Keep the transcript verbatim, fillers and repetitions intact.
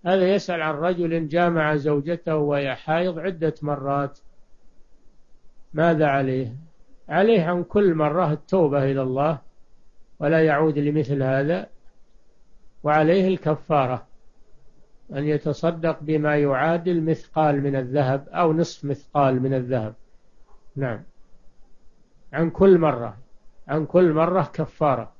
هذا يسأل عن رجل جامع زوجته وهي حائض عدة مرات، ماذا عليه؟ عليه عن كل مرة التوبة إلى الله ولا يعود لمثل هذا، وعليه الكفارة أن يتصدق بما يعادل مثقال من الذهب أو نصف مثقال من الذهب. نعم، عن كل مرة، عن كل مرة كفارة.